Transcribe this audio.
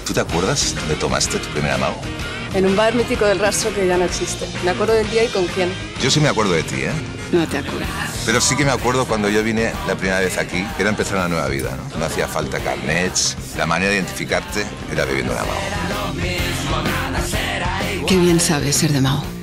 ¿Tú te acuerdas dónde tomaste tu primer amago? En un bar mítico del Rastro que ya no existe. Me acuerdo del día y con quién. Yo sí me acuerdo de ti, ¿eh? No te acuerdas. Pero sí que me acuerdo cuando yo vine la primera vez aquí, que era empezar una nueva vida, ¿no? No hacía falta carnets, la manera de identificarte era bebiendo un amago. Qué bien sabes ser de Mao.